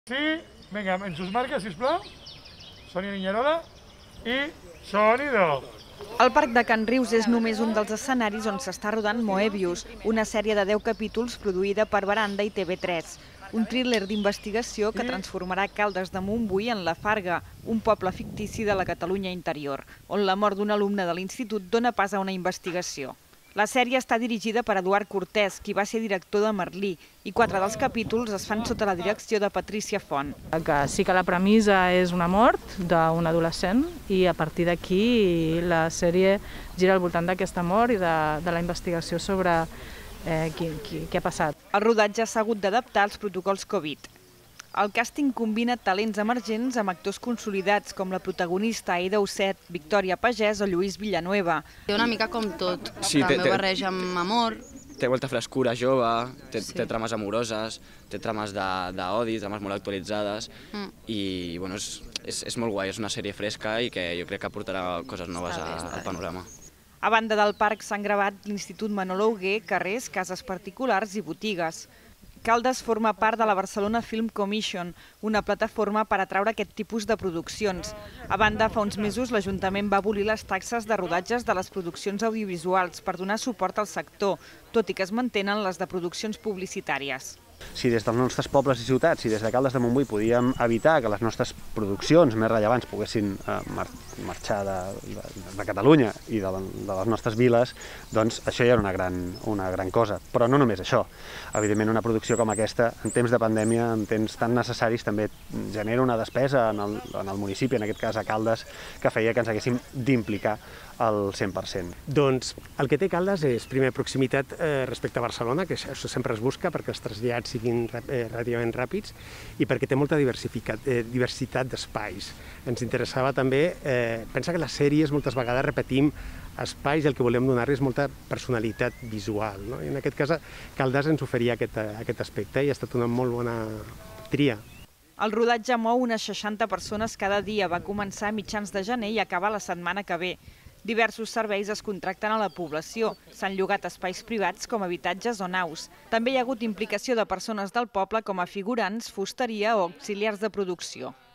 Sí, venga, en sus marques, sisplau. Sònia Niñerola i sonido. El Parc de Can Rius és només un dels escenaris on s'està rodant Moebius, una sèrie de 10 capítols produïda per Baranda i TV3. Un thriller d'investigació que transformarà Caldes de Montbui en La Farga, un poble fictici de la Catalunya interior, on la mort d'un alumne de l'institut dona pas a una investigació. La sèrie està dirigida per Eduard Cortés, qui va ser director de Merlí, i 4 dels capítols es fan sota la direcció de Patrícia Font. Que sí que la premissa és una mort d'un adolescent i a partir d'aquí la sèrie gira al voltant d'aquesta mort i de la investigació sobre què ha passat. El rodatge s'ha hagut d'adaptar als protocols Covid. El càsting combina talents emergents amb actors consolidats com la protagonista Aida Osset, Victòria Pagès o Lluís Villanueva. Té una mica com tot, Sí, també ho barreja amb amor. Té molta frescura jove, té trames amoroses, té trames d'odi, trames molt actualitzades i bueno, és molt guai, és una sèrie fresca i que jo crec que aportarà coses noves al panorama. A banda del parc s'han gravat l'Institut Manolo Hugué, carrers, cases particulars i botigues. Caldes forma part de la Barcelona Film Commission, una plataforma per atraure aquest tipus de produccions. A banda, fa uns mesos l'Ajuntament va abolir les taxes de rodatges de les produccions audiovisuals per donar suport al sector, tot i que es mantenen les de produccions publicitàries. Si des dels nostres pobles i ciutats, si des de Caldes de Montbui podíem evitar que les nostres produccions més rellevants poguessin marxar de Catalunya i de les nostres viles, doncs això ja era una gran cosa. Però no només això. Evidentment, una producció com aquesta, en temps de pandèmia, en temps tan necessaris, també genera una despesa en el municipi, en aquest cas a Caldes, que feia que ens haguéssim d'implicar al 100%. Doncs el que té Caldes és, primer, proximitat respecte a Barcelona, que això sempre es busca perquè els trasllats siguin relativament ràpids i perquè té molta diversitat d'espais. Ens interessava també, pensa que les sèries moltes vegades repetim espais i el que volem donar-li és molta personalitat visual, no? I en aquest cas Caldes ens oferia aquest aspecte i ha estat una molt bona tria. El rodatge mou unes 60 persones cada dia, va començar a mitjans de gener i acaba la setmana que ve. Diversos serveis es contracten a la població. S'han llogat espais privats com habitatges o naus. També hi ha hagut implicació de persones del poble com a figurants, fusteria o auxiliars de producció.